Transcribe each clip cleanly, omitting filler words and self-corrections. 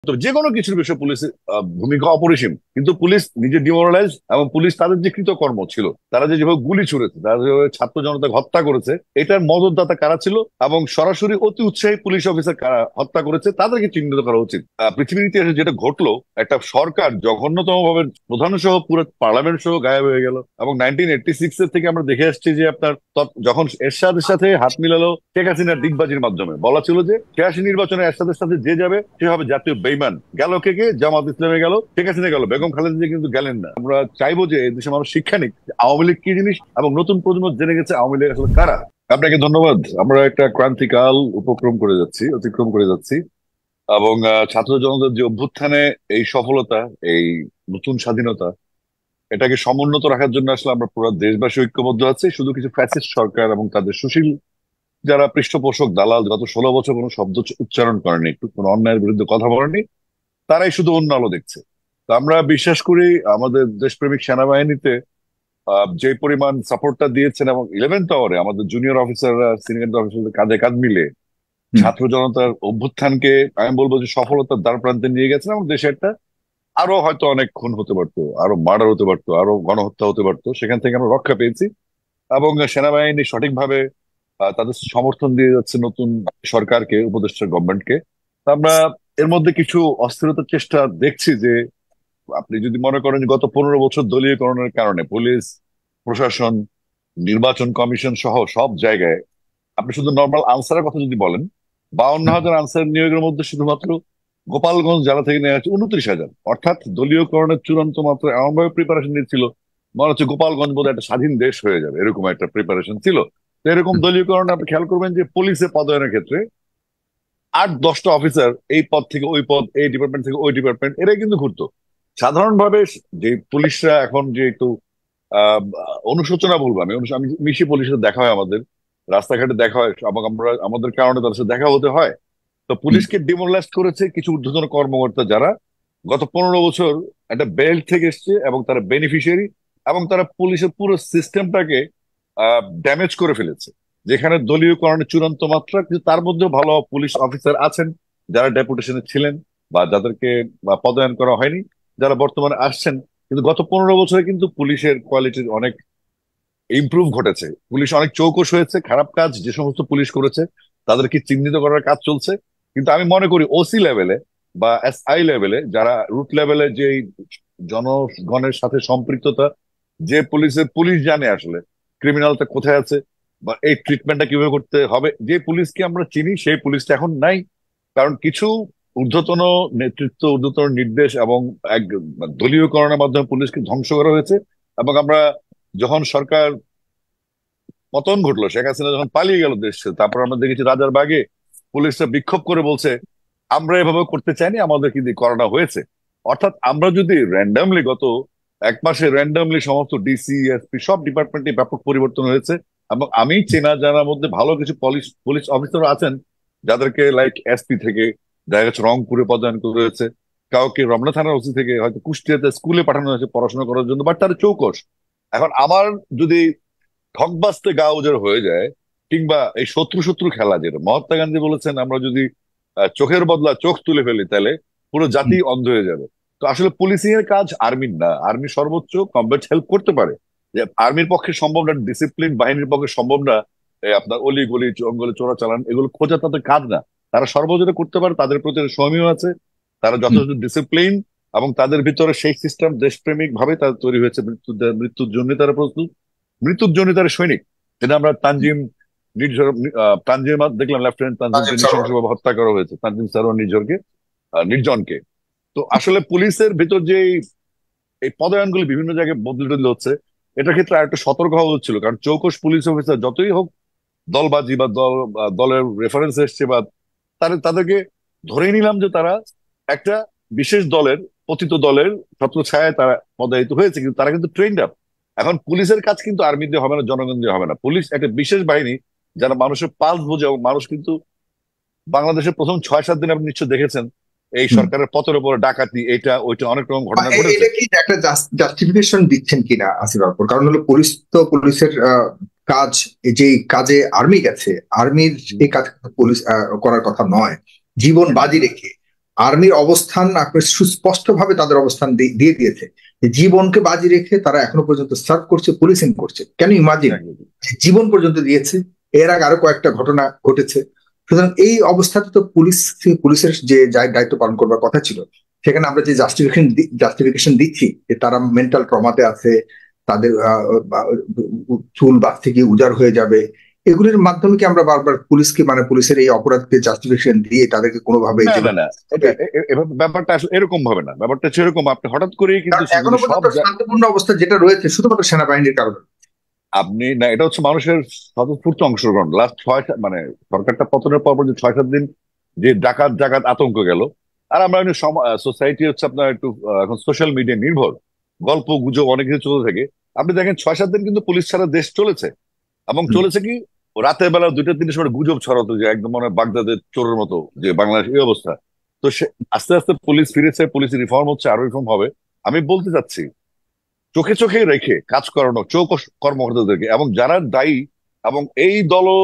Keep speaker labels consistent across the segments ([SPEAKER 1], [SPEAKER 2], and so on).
[SPEAKER 1] তো যে কোনো কিছুর বিষয়ে পুলিশের ভূমিকা অপরিসীম, কিন্তু পুলিশ নিজে ডিমোরালাইজ, এবং পুলিশ তাদের যে কৃতকর্ম ছিল, তারা যে যেভাবে গুলি ছুড়েছে, তারা যেভাবে ছাত্র জনতাকে হত্যা করেছে, এটার মদতদাতা কারা ছিল এবং সরাসরি অতি উৎসাহী পুলিশ অফিসার কারা হত্যা করেছে তাদেরকে চিহ্নিত করা উচিত। পৃথিবীর ইতিহাসে যেটা ঘটলো, একটা সরকার জঘন্যতম ভাবে প্রধান সহ পুরো পার্লামেন্ট সহ গায়েব হয়ে গেল, এবং 1986 এর থেকে আমরা দেখে আসছি যে আপনার যখন এরশাদের সাথে হাত মিলালো শেখ হাসিনার ডিগবাজির মাধ্যমে, বলা ছিল যে 86 নির্বাচনে এরশাদের সাথে যে যাবে সে হবে জাতীয় বেইমান। গেল কে কে? জামাত ইসলামে গেল, শেখ হাসিনা গেল, বেগম খালেদা জিয়া কিন্তু গেলেন না। আমরা চাইবো যে এই দেশে মানুষ শিক্ষা নিক আওয়ামী লীগ কি জিনিস, এবং নতুন প্রজন্ম জেনে গেছে আওয়ামী লীগ আসলে কারা। আপনাকে ধন্যবাদ। আমরা একটা ক্রান্তিকাল অতিক্রম করে যাচ্ছি, এবং ছাত্র জনতার যে অভ্যুত্থানে এই সফলতা, এই নতুন স্বাধীনতা, এটাকে সমুন্নত রাখার জন্য আসলে আমরা পুরো দেশবাসী ঐক্যবদ্ধ আছি। শুধু কিছু ফ্যাসিস্ট সরকার এবং তাদের সুশীল যারা পৃষ্ঠপোষক দালাল গত 16 বছর কোনো শব্দ উচ্চারণ করেনি, একটু কোনো অন্যায়ের বিরুদ্ধে কথা বলেনি, তারাই শুধু অন্য আলো দেখছে। তো আমরা বিশ্বাস করি আমাদের দেশপ্রেমিক সেনাবাহিনীতে যে পরিমাণ সাপোর্টটা দিয়েছেন, এবং 11th আওয়ারে আমাদের জুনিয়র অফিসাররা সিনিয়র অফিসারদের কাঁধে কাঁধ মিলে
[SPEAKER 2] হুম।
[SPEAKER 1] ছাত্র জনতার অভ্যুত্থানকে আমি বলবো যে সফলতার দ্বার প্রান্তে নিয়ে গেছেন, এবং দেশে একটা আরো হয়তো অনেক খুন হতে পারতো, আরো মার্ডার হতে পারতো, আরো গণহত্যা হতে পারতো, সেখান থেকে আমরা রক্ষা পেয়েছি। এবং সেনাবাহিনী সঠিকভাবে তাদের সমর্থন দিয়ে যাচ্ছে নতুন সরকারকে, উপদেষ্টা গভর্নমেন্টকে। আমরা এর মধ্যে কিছু অস্থিরতার চেষ্টা দেখছি যে, আপনি যদি মনে করেন যে গত 15 বছর দলীয়করণের কারণে পুলিশ প্রশাসন, নির্বাচন কমিশন সহ সব জায়গায়, আপনি শুধু নর্মাল আনসারের কথা যদি বলেন, 52,000 আনসার নিয়োগের মধ্যে শুধুমাত্র গোপালগঞ্জ জেলা থেকে নেওয়া হচ্ছে 29,000। অর্থাৎ দলীয়করণের চূড়ান্ত মাত্র এমন ভাবে প্রিপারেশন নিচ্ছিল, মনে হচ্ছে গোপালগঞ্জ বোধহয় একটা স্বাধীন দেশ হয়ে যাবে, এরকম একটা প্রিপারেশন ছিল। তো এরকম
[SPEAKER 2] হুম।
[SPEAKER 1] দলীয়করণ আপনি খেয়াল করবেন যে পুলিশে পদায়নের ক্ষেত্রে 8-10টা অফিসার এই পদ থেকে ওই পদ, এই ডিপার্টমেন্ট থেকে ওই ডিপার্টমেন্ট, এরাই কিন্তু ঘুরতো। সাধারণভাবে যে পুলিশরা এখন যে একটু আহ অনুশোচনা বলবো, আমি মিশি পুলিশের দেখা হয় আমাদের, রাস্তাঘাটে দেখা হয়, এবং আমরা আমাদের কারণে তাদের সাথে দেখা হতে হয়। তো
[SPEAKER 2] হুম।
[SPEAKER 1] পুলিশকে ডিমোরালাইজ করেছে কিছু ঊর্ধ্বতন কর্মকর্তা, যারা গত 15 বছর একটা বেল্ট থেকে এসছে, এবং তারা বেনিফিশিয়ারি, এবং তারা পুলিশের পুরো সিস্টেমটাকে ড্যামেজ করে ফেলেছে। যেখানে দলীয়করণের চূড়ান্ত মাত্রা, কিন্তু তার মধ্যেও ভালো পুলিশ অফিসার আছেন যারা ডেপুটেশনে ছিলেন, বা যাদেরকে পদায়ন করা হয়নি, যারা বর্তমানে আসছেন। কিন্তু গত 15 বছরে কিন্তু পুলিশের কোয়ালিটির অনেক ইমপ্রুভ ঘটেছে। পুলিশ অনেক চৌকস হয়েছে, খারাপ কাজ যে সমস্ত পুলিশ করেছে তাদেরকে চিহ্নিত করার কাজ চলছে। কিন্তু আমি মনে করি ওসি লেভেলে বা এসআই লেভেলে, যারা রুট লেভেলে, যে জনগণের সাথে সম্পৃক্ততা, যে পুলিশ জানে আসলে ক্রিমিনালটা কোথায় আছে, বা এই ট্রিটমেন্টটা কিভাবে করতে হবে, যে পুলিশকে আমরা চিনি সেই পুলিশটা এখন নাই। কারণ কিছু ঊর্ধ্বতন নেতৃত্ব, ঊর্ধ্বতন নির্দেশ এবং এক দলীয়করণের মাধ্যমে পুলিশকে ধ্বংস করা হয়েছে। এবং আমরা যখন সরকার পতন ঘটলো, শেখ হাসিনা যখন পালিয়ে গেল দেশ ছেড়ে, তারপর আমরা দেখেছি রাজার বাগে পুলিশরা বিক্ষোভ করে বলছে, আমরা এভাবে করতে চাইনি, আমাদের কি দিয়ে করানো হয়েছে। অর্থাৎ আমরা যদি র্যান্ডামলি গত 1 মাসে র্যান্ডামলি সমস্ত ডিসি এসপি সব ডিপার্টমেন্টে ব্যাপক পরিবর্তন হয়েছে, এবং আমি চেনা জানার মধ্যে ভালো কিছু পুলিশ পুলিশ অফিসার আছেন যাদেরকে লাইক এসপি থেকে দেখা যাচ্ছে রংপুরে পদায়ন করেছে, কাউকে রমনা থানার ওসি থেকে হয়তো কুষ্টিয়াতে স্কুলে পাঠানো হয়েছে পড়াশোনা করার জন্য, বাট তারা চৌকস। এখন আমার যদি ঠকবাজতে গা উজাড় হয়ে যায়, কিংবা এই শত্রু শত্রু খেলা, যেটা মহাত্মা গান্ধী বলেছেন, আমরা যদি চোখের বদলা চোখ তুলে ফেলি তাহলে পুরো জাতি অন্ধ হয়ে যাবে। তো আসলে পুলিশিং এর কাজ আর্মির না। আর্মি সর্বোচ্চ কমব্যাট হেল্প করতে পারে, যে আর্মির পক্ষে সম্ভব না, ডিসিপ্লিন বাহিনীর পক্ষে সম্ভব না আপনার অলি গলি জঙ্গলে চোরাচালান এগুলো খোঁজা তাদের কাজ না। তারা সর্বজনে করতে পারে, তাদের প্রতি সৌম্য আছে, তারা
[SPEAKER 2] হুম।
[SPEAKER 1] যথেষ্ট ডিসিপ্লিন, এবং তাদের ভিতরে সেই সিস্টেম দেশপ্রেমিক ভাবে তাদের তৈরি হয়েছে। মৃত্যুর জন্য তারা প্রস্তুত, মৃত্যুর জন্য তারা সৈনিক। যেটা আমরা তানজিম নির্ঝর, তানজিম দেখলাম, লেফটেন্যান্ট তানজিমকে
[SPEAKER 2] রাজীব সরকার।
[SPEAKER 1] নৃশংসভাবে হত্যা করা হয়েছে, তানজিম সারোয়ার নির্জনকে। তো আসলে পুলিশের ভিতর যে এই পদায়নগুলি বিভিন্ন জায়গায় বদলে টদলে হচ্ছে, এটার ক্ষেত্রে আরেকটু সতর্ক হওয়া হচ্ছিল। কারণ চৌকস পুলিশ অফিসার যতই হোক দলবাজি বা দলের রেফারেন্স এসছে, বা তাদেরকে ধরেই নিলাম যে তারা একটা বিশেষ দলের, পতিত দলের ছত্রছায়ায় তারা পদায়িত হয়েছে, কিন্তু তারা কিন্তু ট্রেন্ড আপ। এখন পুলিশের কাজ কিন্তু আর্মি দিয়ে হবে না, জনগণ দিয়ে হবে না। পুলিশ একটা বিশেষ বাহিনী যারা মানুষের পালস বোঝে, এবং মানুষ কিন্তু বাংলাদেশের প্রথম 6-7 দিন আপনি নিশ্চয় দেখেছেন এই
[SPEAKER 2] হুম।
[SPEAKER 1] সরকারের পতনের পরে ডাকাতি, এটা ওইটা অনেক রকম ঘটনা ঘটেছে।
[SPEAKER 2] এটা কি একটা জাস্টিফিকেশন দিচ্ছেন কিনা আসিফ আকবর? কারণ হলো পুলিশ তো পুলিশের কাজ, যে কাজে আর্মি গেছে, আর্মির এই কাজ কিন্তু পুলিশ করার কথা নয়, জীবন বাজি রেখে। আর্মির অবস্থান আপনার সুস্পষ্টভাবে তাদের অবস্থান দিয়ে দিয়েছে, যে জীবনকে বাজি রেখে তারা এখনো পর্যন্ত সার্ভ করছে, পুলিশিং করছে। ক্যান ইউ ইমাজিন, জীবন পর্যন্ত দিয়েছে। এর আগে আরো কয়েকটা ঘটনা ঘটেছে। সুতরাং এই অবস্থাতে তো পুলিশের যে দায়িত্ব পালন করবার কথা ছিল, সেখানে আমরা যে জাস্টিফিকেশন দিচ্ছি যে তারা মেন্টাল ট্রমাতে আছে, তাদের চুল বাস থেকে উজাড় হয়ে যাবে, এগুলির মাধ্যমে কি আমরা বারবার পুলিশকে, মানে পুলিশের এই অপরাধকে জাস্টিফিকেশন দিয়ে তাদেরকে কোনোভাবে
[SPEAKER 1] না,
[SPEAKER 2] যে
[SPEAKER 1] না, না, এটা ব্যাপারটা আসলে এরকম হবে না। ব্যাপারটা হচ্ছে এরকম, আপনি হঠাৎ করেই কিন্তু
[SPEAKER 2] কারণ এখনো পর্যন্ত শান্তিপূর্ণ অবস্থা যেটা রয়েছে শুধুমাত্র সেনাবাহিনীর কারণে।
[SPEAKER 1] আপনি না, এটা হচ্ছে মানুষের স্বতঃস্ফূর্ত অংশগ্রহণ। লাস্ট মানে সরকারটা পতনের পর যে 6-7 দিন যে ডাকাত ডাকাত আতঙ্ক গেল। আর আমরা সোসাইটি হচ্ছে আপনার একটু এখন সোশ্যাল মিডিয়া নির্ভর, গল্প গুজব অনেক কিছু চলতে থাকে। আপনি দেখেন 6-7 দিন কিন্তু পুলিশ ছাড়া দেশ চলেছে, এবং
[SPEAKER 2] হুম,
[SPEAKER 1] চলেছে কি রাতের বেলা 2টা 3টার সময় গুজব ছড়াতো যে একদম মনে হয় বাগদাদের চোরের মতো যে বাংলাদেশ এই অবস্থা। তো সে আস্তে আস্তে পুলিশ ফিরেছে, পুলিশ রিফর্ম হচ্ছে, আরো রিফর্ম হবে। আমি বলতে চাচ্ছি চোখে চোখে রেখে কাজ করানো চৌকস কর্মকর্তাদেরকে, এবং যারা দায়ী এবং এই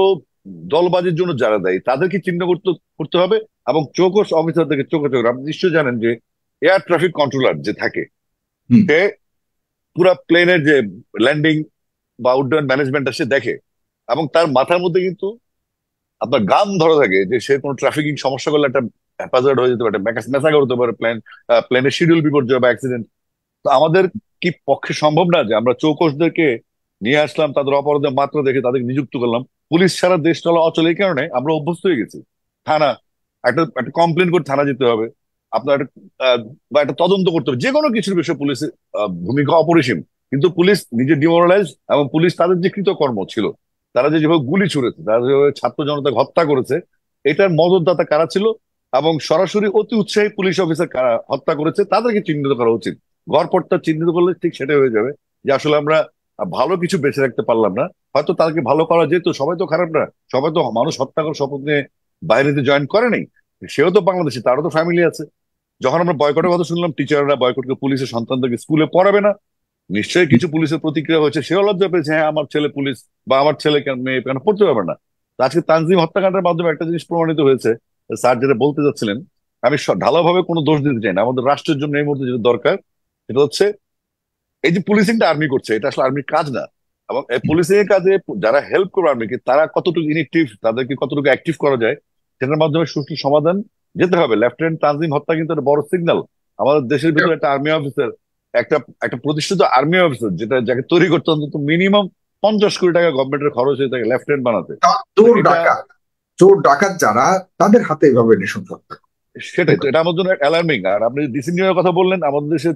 [SPEAKER 1] দলবাজির জন্য যারা দায়ী তাদেরকে চিহ্নিত করতে করতে হবে। এবং চৌকস অফিসারদেরকে চোখে চোখে, আপনি নিশ্চয়ই জানেন যে এয়ার ট্রাফিক কন্ট্রোলার যে থাকে,
[SPEAKER 2] হুম,
[SPEAKER 1] সে পুরা প্লেনের যে ল্যান্ডিং বা উড্ডয়ন ম্যানেজমেন্টটা সে দেখে, এবং তার মাথার মধ্যে কিন্তু আপনার গান ধরা থাকে যে সে কোনো ট্রাফিকিং সমস্যা করলে একটা হ্যাপাজার্ড হয়ে যেতে পারে, একটা মেসাকা হতে পারে, প্লেনের শিডিউল বিপর্যয় বা অ্যাক্সিডেন্ট। তো আমাদের কি পক্ষে সম্ভব না যে আমরা চৌকসদেরকে নিয়ে আসলাম, তাদের অপরাধের মাত্রা দেখে তাদেরকে নিযুক্ত করলাম? পুলিশ ছাড়া দেশ চলা অচল, এই কারণে আমরা অভ্যস্ত হয়ে গেছি। থানা, একটা একটা কমপ্লেন করে থানা যেতে হবে, আপনার একটা বা একটা তদন্ত করতে হবে, যে কোনো কিছুর বিষয়ে পুলিশের ভূমিকা অপরিসীম। কিন্তু পুলিশ নিজে ডিমোরালাইজ, এবং পুলিশ তাদের যে কৃতকর্ম ছিল, তারা যে যেভাবে গুলি ছুড়েছে, তারা যেভাবে ছাত্র জনতাকে হত্যা করেছে, এটার মদতদাতা কারা ছিল এবং সরাসরি অতি উৎসাহী পুলিশ অফিসার কারা হত্যা করেছে, তাদেরকে চিহ্নিত করা উচিত। গড়পড়তা চিহ্নিত করলে ঠিক সেটাই হয়ে যাবে যে আসলে আমরা ভালো কিছু বেঁচে রাখতে পারলাম না। হয়তো তাদেরকে ভালো করা যেত, সবাই তো খারাপ না, সবাই তো মানুষ হত্যা করে শপথ নিয়ে বাইরেতে জয়েন করে নাই। সেও তো বাংলাদেশি, তারও তো ফ্যামিলি আছে। যখন আমরা বয়কটের কথা শুনলাম, টিচাররা বয়কটকে পুলিশের সন্তানদেরকে স্কুলে পড়াবে না, নিশ্চয়ই কিছু পুলিশের প্রতিক্রিয়া হয়েছে, সেও লজ্জা পেয়েছে, হ্যাঁ আমার ছেলে পুলিশ বা আমার ছেলে কেন মেয়ে কেন পড়তে পারবে না। তো আজকে তানজিম হত্যাকাণ্ডের মাধ্যমে একটা জিনিস প্রমাণিত হয়েছে, স্যার যেটা বলতে চাচ্ছিলেন, আমি ঢালাওভাবে কোনো দোষ দিতে চাই না। আমাদের রাষ্ট্রের জন্য এই মুহূর্তে যেটা দরকার সেটা হচ্ছে এই যে পুলিশিংটা আর্মি করছে, এটা আসলে আর্মির কাজ না। এবং এই পুলিশিং এর কাজে যারা হেল্প করবে আর্মিকে, তারা কতটুকু ইনএক্টিভ, তাদেরকে কতটুকু অ্যাক্টিভ করা যায়, সেটার মাধ্যমে সুষ্ঠু সমাধান যেতে হবে। লেফটেন্যান্ট তানজিম হত্যা কিন্তু একটা বড় সিগন্যাল। আমাদের দেশের ভিতরে একটা আর্মি অফিসার, একটা একটা প্রতিষ্ঠিত আর্মি অফিসার, যেটা যাকে তৈরি করতে অন্তত মিনিমাম 50 কোটি টাকা গভর্নমেন্টের খরচ হয়ে থাকে লেফটেন্যান্ট বানাতে। তো
[SPEAKER 2] চোর
[SPEAKER 1] এটা,
[SPEAKER 2] ডাকাত, চোর ডাকাত যারা, তাদের হাতে এভাবে নৃশংসতা।
[SPEAKER 1] সেটাই তো, এটা আমার জন্য অ্যালার্মিং। আর আপনি ডিসি নিয়োগের কথা বললেন, আমাদের দেশের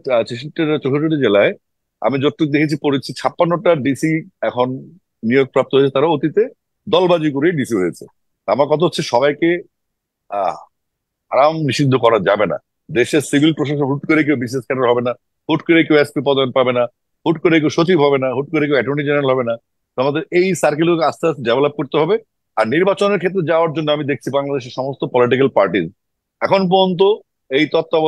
[SPEAKER 1] 64 জেলায় আমি যতটুকু দেখেছি পড়েছি 56টা ডিসি এখন নিয়োগপ্রাপ্ত হয়েছে, তারা অতীতে দলবাজি করে ডিসি হয়েছে। আমার কথা হচ্ছে সবাইকে আহ আরাম নিষিদ্ধ করা যাবে না। দেশের সিভিল প্রশাসন হুট করে কেউ বিসিএস ক্যাডার হবে না, হুট করে কেউ এসপি পদবি পাবে না, হুট করে কেউ সচিব হবে না, হুট করে কেউ অ্যাটর্নি জেনারেল হবে না। তো আমাদের এই সার্কেলগুলোকে আস্তে আস্তে ডেভেলপ করতে হবে। আর নির্বাচনের ক্ষেত্রে যাওয়ার জন্য আমি দেখছি বাংলাদেশের সমস্ত পলিটিক্যাল পার্টি এখন পর্যন্ত এই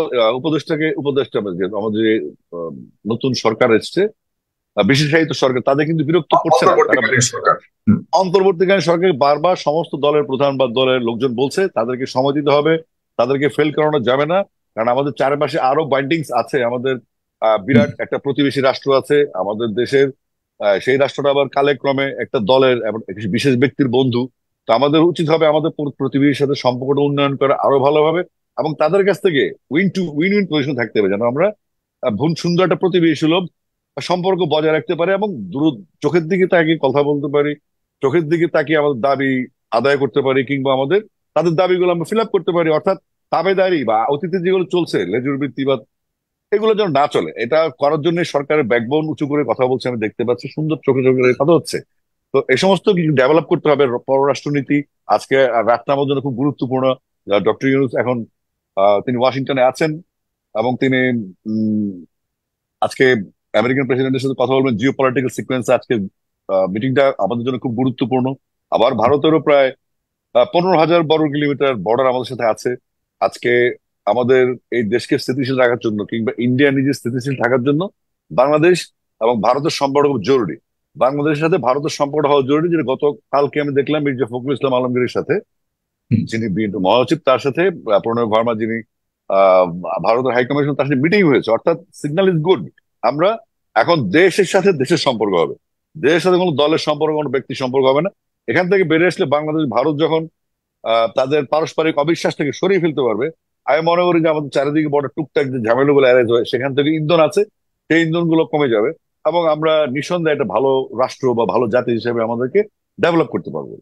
[SPEAKER 1] উপদেষ্টা যে আমাদের যে আহ, নতুন সরকার এসছে, বিশেষায়িত সরকার, তাদের কিন্তু বিরক্ত করছে না। তারা
[SPEAKER 2] অন্তর্বর্তীকালীন সরকার। হুম,
[SPEAKER 1] অন্তর্বর্তীকালীন সরকার বারবার সমস্ত দলের প্রধান বা দলের লোকজন বলছে তাদেরকে সময় দিতে হবে, তাদেরকে ফেল করানো যাবে না। কারণ আমাদের চারপাশে আরো বাইন্ডিংস আছে, আমাদের
[SPEAKER 2] হুম,
[SPEAKER 1] বিরাট একটা প্রতিবেশী রাষ্ট্র আছে আমাদের দেশের। সেই রাষ্ট্রটা আবার কালে ক্রমে একটা দলের এবং একটি বিশেষ ব্যক্তির বন্ধু। তো আমাদের উচিত হবে আমাদের প্রতিবেশীর সাথে সম্পর্কটা উন্নয়ন করা আরো ভালোভাবে, এবং তাদের কাছ থেকে উইন উইন পজিশন থাকতে হবে, যেন আমরা সুন্দর একটা প্রতিবেশী সুলভ সম্পর্ক বজায় রাখতে পারি, এবং চোখের দিকে তাকিয়ে কথা বলতে পারি, চোখের দিকে তাকিয়ে আমাদের দাবি আদায় করতে পারি, কিংবা আমাদের তাদের দাবিগুলো আমরা ফিল আপ করতে পারি। অর্থাৎ তাবেদারি বা অতীতে যেগুলো চলছে লেজুর ভিত্তি বা এগুলো যেন না চলে, এটা করার জন্য সরকারের ব্যাকবোন উঁচু করে কথা বলছে, আমি দেখতে পাচ্ছি, সুন্দর চোখে চোখে কথা হচ্ছে। তো এই সমস্ত কিছু ডেভেলপ করতে হবে। পররাষ্ট্রনীতি আজকে রাতটা আমার জন্য খুব গুরুত্বপূর্ণ। ডক্টর ইউনূস এখন তিনি ওয়াশিংটনে আছেন, এবং তিনি উম, আজকে আমেরিকান প্রেসিডেন্টের সাথে কথা বলবেন জিও পলিটিক্যাল সিকোয়েন্স। আজকে মিটিংটা আমাদের জন্য খুব গুরুত্বপূর্ণ। আবার ভারতেরও প্রায় 15,000 বর্গ কিলোমিটার বর্ডার আমাদের সাথে আছে। আজকে আমাদের এই দেশকে স্থিতিশীল রাখার জন্য, কিংবা ইন্ডিয়া নিজে স্থিতিশীল থাকার জন্য, বাংলাদেশ এবং ভারতের সম্পর্ক খুব জরুরি। বাংলাদেশের সাথে ভারতের সম্পর্ক হওয়া জরুরি, যেটা গতকালকে আমি দেখলাম মির্জা ফখরুল ইসলাম আলমগীরের সাথে,
[SPEAKER 2] হুম।
[SPEAKER 1] যিনি বিএনপি মহাসচিব, তার সাথে প্রণব ভার্মা, যিনি আহ, ভারতের হাইকমিশন তার সাথে মিটিং হয়েছে, অর্থাৎ সিগন্যাল ইজ গুড। আমরা এখন দেশের সাথে দেশের সম্পর্ক হবে, দেশের সাথে কোনো দলের সম্পর্ক, কোনো ব্যক্তির সম্পর্ক হবে না। এখান থেকে বেরিয়ে আসলে বাংলাদেশ ভারত যখন তাদের পারস্পরিক অবিশ্বাস থেকে সরিয়ে ফেলতে পারবে, আমি মনে করি যে আমাদের চারিদিকে বড় টুকটাক যে ঝামেলাগুলো অ্যারেঞ্জ হয় সেখান থেকে ইন্ধন আছে, সেই ইন্ধন গুলো কমে যাবে এবং আমরা নিঃসন্দেহে একটা ভালো রাষ্ট্র বা ভালো জাতি হিসেবে আমাদেরকে ডেভেলপ করতে পারবো।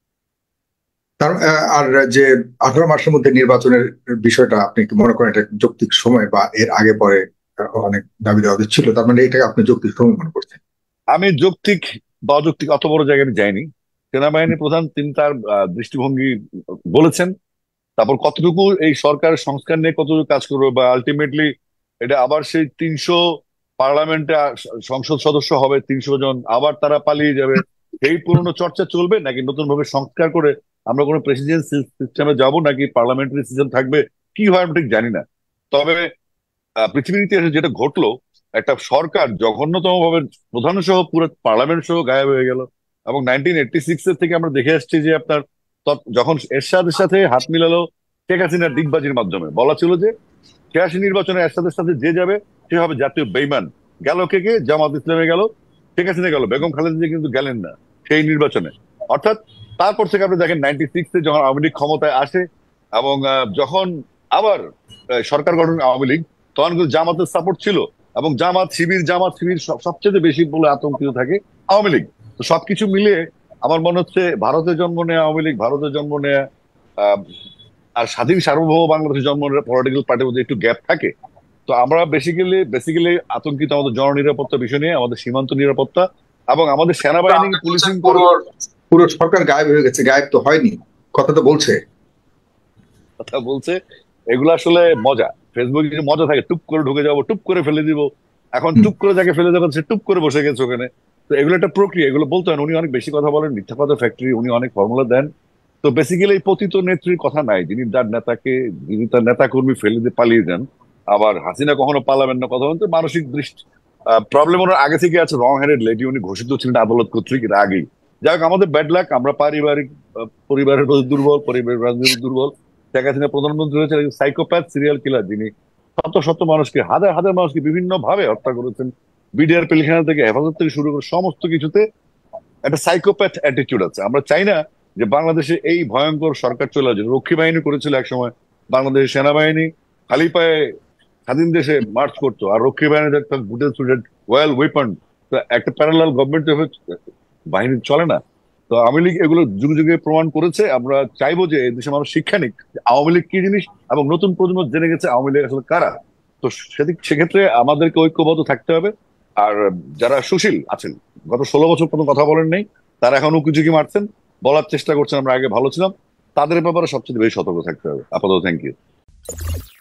[SPEAKER 2] তার আর যে 18 মাসের মধ্যে নির্বাচনের বিষয়টা আপনি কি মনে করেন এটা যৌক্তিক সময়, বা এর আগে পরে অনেক দাবি দেওয়া ছিল, তার মানে এটাকে আপনি যৌক্তিক সময় মনে করছেন?
[SPEAKER 1] আমি যৌক্তিক বা অযৌক্তিক অত বড় জায়গায় আমি যাইনি। সেনাবাহিনী প্রধান তিনি তার দৃষ্টিভঙ্গি বলেছেন। তারপর কতটুকু এই সরকারের সংস্কার নিয়ে কতটুকু কাজ করবে, বা আলটিমেটলি এটা আবার সেই 300 পার্লামেন্টে সংসদ সদস্য হবে 300 জন, আবার তারা পালিয়ে যাবে, এই পুরনো চর্চা চলবে নাকি নতুন ভাবে সংস্কার করে আমরা কোনো প্রেসিডেন্সি সিস্টেমে যাব, নাকি পার্লামেন্টারি সিস্টেম থাকবে, কি হয় আমি ঠিক জানি না। তবে পৃথিবীর ইতিহাসে যেটা ঘটলো, একটা সরকার জঘন্যতম ভাবে প্রধান সহ পুরো পার্লামেন্ট সহ গায়েব হয়ে গেল। এবং 1986 এর থেকে আমরা দেখে আসছি যে আপনার যখন এরশাদের সাথে হাত মিলালো শেখ হাসিনার ডিগবাজির মাধ্যমে, বলা ছিল যে 86 নির্বাচনে এরশাদের সাথে যে যাবে সে হবে জাতীয় বেইমান। গেল কে জামাত ইসলামে গেল, শেখ হাসিনা গেল, বেগম খালেদা জিয়া কিন্তু গেলেন না সেই নির্বাচনে। অর্থাৎ তারপর থেকে আপনি দেখেন 96-এ যখন আওয়ামী লীগ ক্ষমতায় আসে এবং যখন আবার সরকার গঠন আওয়ামী লীগ, তখন কিন্তু জামাতের সাপোর্ট ছিল এবং জামাত শিবির সবচেয়ে বেশি বলে আতঙ্কিত থাকে আওয়ামী লীগ। তো সবকিছু মিলিয়ে আমার মনে হচ্ছে ভারতে জন্ম নেয়া আওয়ামী লীগ, ভারতে জন্ম নেয়া আহ, আর স্বাধীন সার্বভৌম বাংলাদেশে জন্ম নেয়া পলিটিক্যাল পার্টির মধ্যে একটু গ্যাপ থাকে। তো আমরা বেসিক্যালি আতঙ্কিত আমাদের জননিরাপত্তা বিষয় নিয়ে, আমাদের সীমান্ত নিরাপত্তা এবং আমাদের সেনাবাহিনী
[SPEAKER 2] আপনি বলছেন
[SPEAKER 1] পুলিশিং করে।
[SPEAKER 2] পুরো পুরো সরকার গায়েব হয়ে গেছে, গায়েব তো হয়নি, কথা তো বলছে।
[SPEAKER 1] কথা বলছে, এগুলো আসলে মজা। ফেসবুকে কিছু মজা থাকে, টুপ করে ঢুকে যাবো, টুপ করে ফেলে দিব। এখন
[SPEAKER 2] হুম।
[SPEAKER 1] টুপ করে যাকে ফেলে দেবেন সে টুপ করে বসে গেছে ওখানে। তো এগুলো একটা প্রক্রিয়া, এগুলো বলতে হয় না। উনি অনেক বেশি কথা বলেন, মিথ্যা কথা ফ্যাক্টরি, উনি অনেক ফর্মুলা দেন। তো বেসিক্যালি এই পতিত নেত্রীর কথা নাই, যিনি তার নেতা কর্মী ফেলে দিয়ে পালিয়ে যান। আবার হাসিনা কখনো পালাবেন না, কথা বলতে মানসিক দৃষ্টি প্রবলেম ওনার আগে থেকে আছে। রং হেডেড লেডি, উনি ঘোষিত ছিলেন আদালত কর্তৃক এর আগেই। যাই হোক, আমাদের ব্যাড লাক, আমরা পারিবারিক পরিবারের প্রতি দুর্বল, পরিবারের রাজনীতি দুর্বল। শেখ হাসিনা প্রধানমন্ত্রী হয়েছে সাইকোপ্যাথ সিরিয়াল কিলার, যিনি শত শত মানুষকে, হাজার হাজার মানুষকে বিভিন্ন ভাবে হত্যা করেছেন। বিডিআর পিলখানা থেকে হেফাজত থেকে শুরু করে সমস্ত কিছুতে একটা সাইকোপ্যাথ অ্যাটিটিউড আছে। আমরা চাই না যে বাংলাদেশে এই ভয়ঙ্কর সরকার চলে আসে। রক্ষী বাহিনী করেছিল একসময়, বাংলাদেশের সেনাবাহিনী খালি পায়ে স্বাধীন দেশে মার্চ করতো, আর রক্ষী বাহিনী বুটেড সুটেড ওয়েল ওয়েপন। একটা প্যারালাল গভর্নমেন্ট বাহিনী চলে না। তো আওয়ামী লীগ এগুলো যুগে যুগে প্রমাণ করেছে। আমরা চাইবো যে এই দেশে মানুষ শিক্ষা নিক যে আওয়ামী লীগ কি জিনিস, এবং নতুন প্রজন্ম জেনে গেছে আওয়ামী লীগ আসলে কারা। তো সেক্ষেত্রে আমাদেরকে ঐক্যবদ্ধ থাকতে হবে। আর যারা সুশীল আছেন, গত 16 বছর কোনো কথা বলেন নাই, তারা এখন উকিঝুঁকি মারছেন, বলার চেষ্টা করছেন আমরা আগে ভালো ছিলাম, তাদের ব্যাপারে সবচেয়ে বেশি সতর্ক থাকতে হবে। আপাতত থ্যাংক ইউ।